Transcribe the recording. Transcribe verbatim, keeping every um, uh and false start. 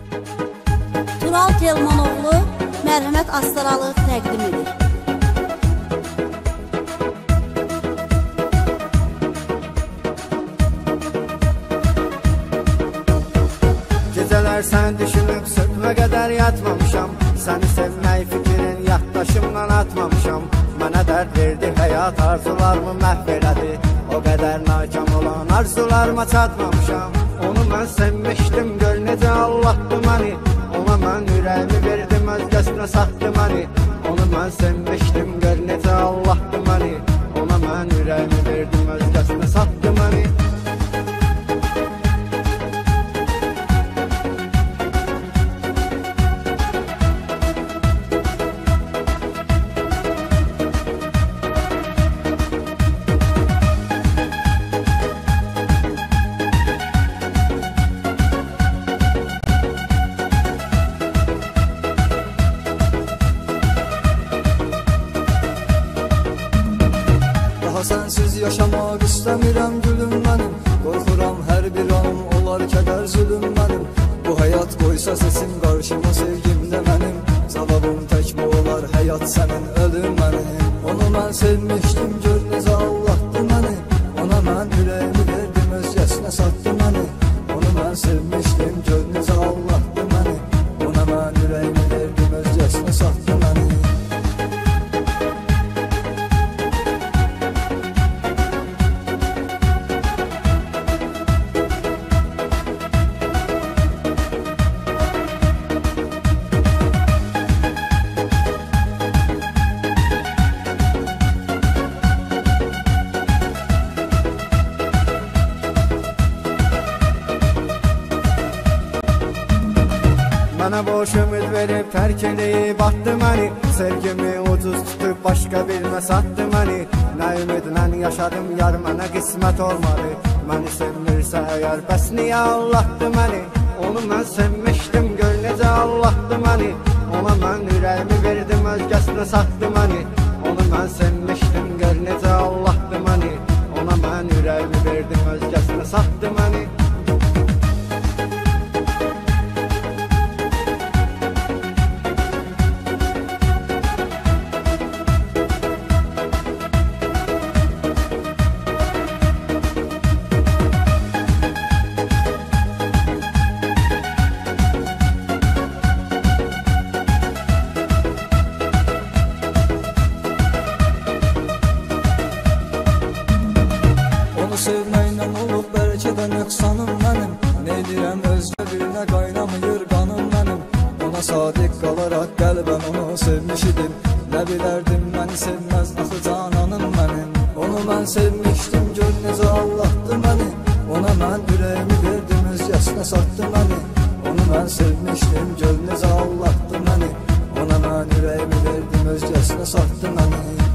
Tural Telmanoğlu Mərhəmət Astralı təqdim edir. Gecələr sən düşünüb sübhə qədər yatmamışam. Səni sevmək fikrin yaddaşımdan atmamışam. Mənə dərd verdi həyat, arzularımı məhv elədi. O qədər nakam olan arzularıma çatmamışam. Onu mən sevmişdim, gör necə allatdı məni. Ona mən ürəyimi verdim, özgəsinə satdı məni. Onu mən sevmişdim, gör necə allatdı məni. Ona mən ürəyimi verdim, özgəsinə satdı məni. Sənsiz yaşamaq istəmirəm gülüm mənim. Qorxuram hər bir anım olar kədər zülüm mənim. Bu həyat qoysa sesim qarşıma sevgim də mənim. Cavabım tək mi olar həyat sənin ölüm mənim. Onu mən sevmişdim, gör necə allatdı məni. Ona mən ürəyimi verdim, özgəsinə satdı məni. Onu mən sevmişdim, gör necə allatdı məni. Ona mən ürəyimi verdim, özgəsinə satdı məni. Mənə boş ümid verib tərk eləyib atdı məni. Sevgimi ucuz tutub başqa birinə satdı məni. Nə ümidlə yaşadım, yar mənə qismət olmadı. Məni sevmirsə əgər, bəs niyə allatdı məni? Onu mən sevmişdim, gör necə allatdı məni. Ona mən ürəyimi verdim, özgəsinə satdı məni. Onu mən sevmişdim, gör necə allatdı məni. Ona mən ürəyimi verdim, özgəsinə satdı məni. Sevməklə olub bəlkə də nöqsanım mənim. Neyləyəm özgə birinə qaynamayır qanım mənim. Ona sadiq qalaraq qəlbən onu sevmiş idim. Nə bilərdim məni sevməz axı cananım mənim. Onu mən sevmişdim, gör necə allatdı məni. Ona mən ürəyimi verdim, özgəsinə satdı məni. Onu mən sevmişdim, gör necə allatdı məni. Ona mən ürəyimi verdim, özgəsinə satdı məni.